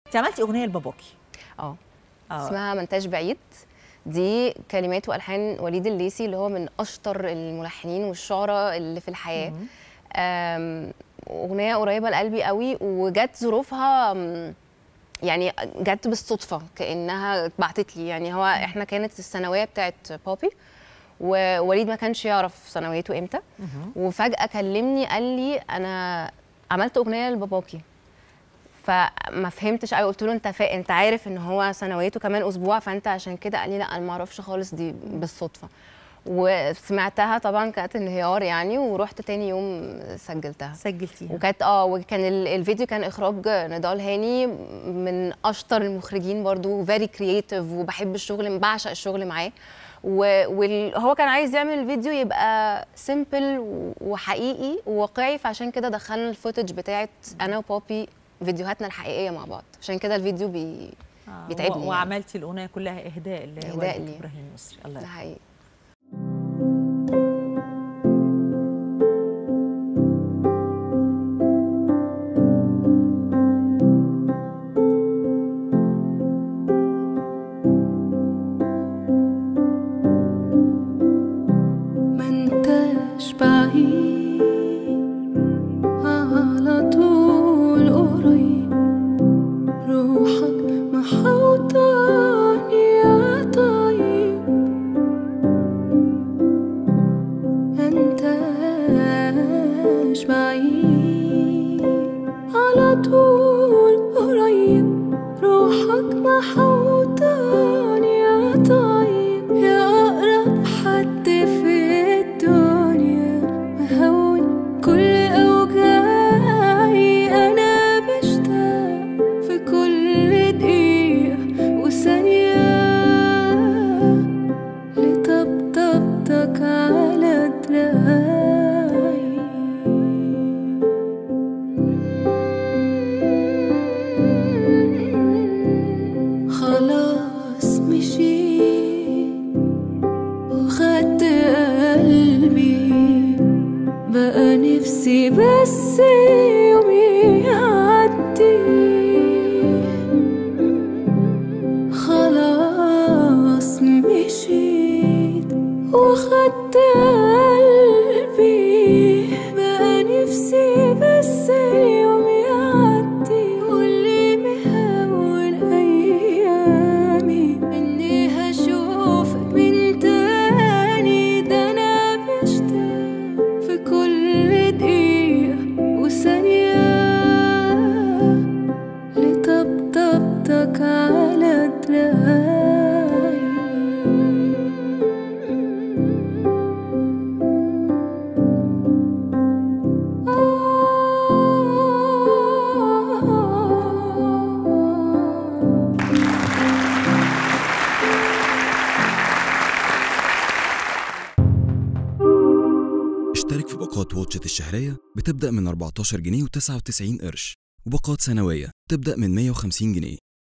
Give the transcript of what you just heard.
انت عملتي اغنيه لباباكي. اه اسمها منتاج بعيد. دي كلمات والحان وليد الليثي اللي هو من اشطر الملحنين والشعراء اللي في الحياه. اغنيه قريبه لقلبي قوي، وجت ظروفها يعني جت بالصدفه كانها اتبعتت لي. يعني هو احنا كانت الثانويه بتاعت بابي، ووليد ما كانش يعرف ثانويته امتى، وفجاه كلمني قال لي انا عملت اغنيه لباباكي. فما فهمتش قوي، قلت له انت عارف ان هو ثانويته كمان اسبوع، فانت عشان كده. قال لي لا انا ما اعرفش خالص، دي بالصدفه. وسمعتها طبعا كانت انهيار يعني، ورحت تاني يوم سجلتيها. وكانت وكان الفيديو كان اخراج نضال هاني، من اشطر المخرجين برضو، فيري كرييتيف، وبحب الشغل، بعشق الشغل معاه. وهو كان عايز يعمل الفيديو يبقى سيمبل وحقيقي وواقعي، فعشان كده دخلنا الفوتج بتاعت انا وبابي، فيديوهاتنا الحقيقيه مع بعض، عشان كده الفيديو بيتعبني. وعملتي الاغنيه كلها اهداء لوالدك ابراهيم يسري. الله يرحمه. ده حقيقي. منتاج بعيد على طول قريب، روحك محوطاني يا طيب. منتاج بعيد على طول قريب، روحك محوطاني يا طيب. يا أقرب حد في الدنيا، مهون كل أوجاعي. أنا بشتاق في كل دقيقة وثانية لطبطبتك على دراعي. خلاص مشيت وخدت قلبي، بقى نفسي بس يوم يعدي. خلاص مشيت وخدت قلبي، بقى نفسي بس يوم يعدي. واللي مهون أيامي إني هشوف من تاني. ده أنا بشتاق في كل دقيقة وثانية لطبطبتك على دراعي. اشترك في باقات واتشت الشهرية بتبدأ من 14 جنيه و99 قرش، وباقات سنوية تبدأ من 150 جنيه.